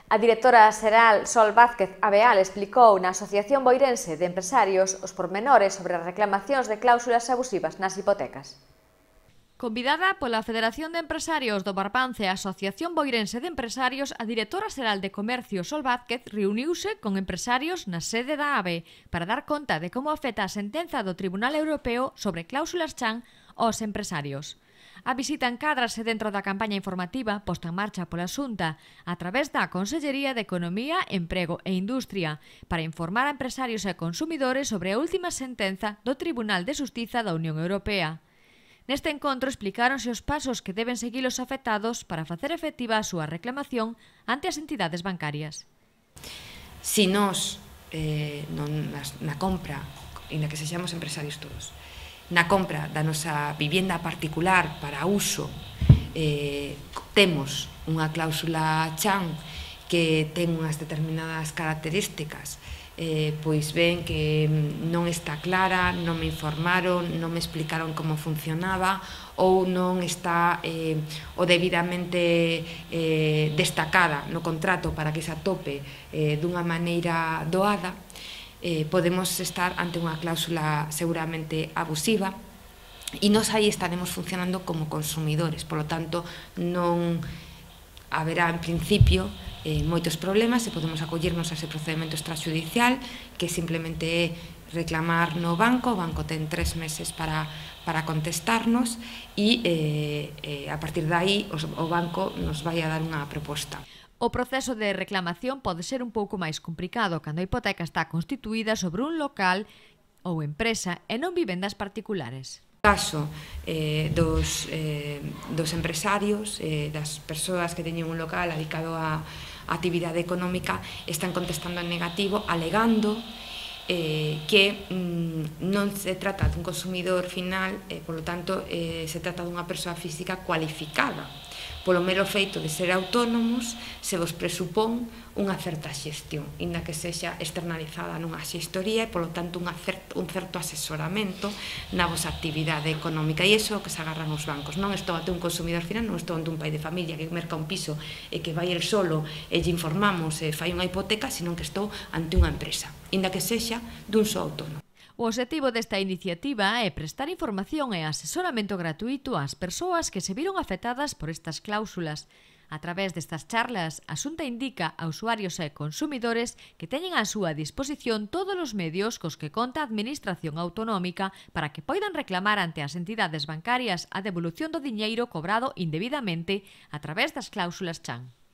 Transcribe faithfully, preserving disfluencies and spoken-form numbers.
A directora xeral Sol Vázquez Abeal explicou na Asociación Boirense de Empresarios os pormenores sobre as reclamacións de cláusulas abusivas nas hipotecas. Convidada pola Federación de Empresarios do Barbance e a Asociación Boirense de Empresarios, a directora xeral de Comercio Sol Vázquez reuniuse con empresarios na sede da A B E para dar conta de como afecta a sentenza do Tribunal Europeo sobre cláusulas chan aos empresarios. A visita encádrase dentro da campaña informativa posta en marcha pola Xunta a través da Consellería de Economía, Emprego e Industria para informar a empresarios e consumidores sobre a última sentenza do Tribunal de Xustiza da Unión Europea. Neste encontro explicáronse os pasos que deben seguir os afectados para facer efectiva a súa reclamación ante as entidades bancarias. Si nós, eh, non, na compra, inda que sexamos empresarios todos, na compra da nosa vivienda particular para uso, eh, temos unha cláusula chan que ten unhas determinadas características, eh, pois ven que non está clara, non me informaron, non me explicaron como funcionaba ou non está eh, o debidamente eh, destacada no contrato para que se atope eh, dunha maneira doada, eh, podemos estar ante unha cláusula seguramente abusiva e nós aí estaremos funcionando como consumidores, polo tanto non haberá en principio eh, moitos problemas e podemos acollernos a ese procedimento extrajudicial que simplemente é reclamar no banco, o banco ten tres meses para, para contestarnos e eh, eh, a partir de aí os, o banco nos vai a dar unha proposta. O proceso de reclamación pode ser un pouco máis complicado cando a hipoteca está constituída sobre un local ou empresa e non vivendas particulares. No caso eh, dos, eh, dos empresarios, eh, das persoas que teñen un local dedicado a, a actividade económica, están contestando en negativo, alegando eh, que mm, non se trata dun consumidor final, eh, polo tanto, eh, se trata dunha persoa física cualificada. Polo mero feito de ser autónomos, se vos presupón unha certa xestión, inda que sexa externalizada nunha xestoría e, polo tanto, un certo asesoramento na vosa actividade económica. E iso é o que se agarran os bancos. Non estou ante un consumidor final, non estou ante un pai de familia que merca un piso e que vai el solo e lle informamos e fai unha hipoteca, senón que estou ante unha empresa, inda que sexa dun só autónomo. O obxectivo desta iniciativa é prestar información e asesoramento gratuito ás persoas que se viron afectadas por estas cláusulas. A través destas charlas, a Xunta indica a usuarios e consumidores que teñen á súa disposición todos os medios cos que conta a Administración Autonómica para que poidan reclamar ante as entidades bancarias a devolución do diñeiro cobrado indebidamente a través das cláusulas chan.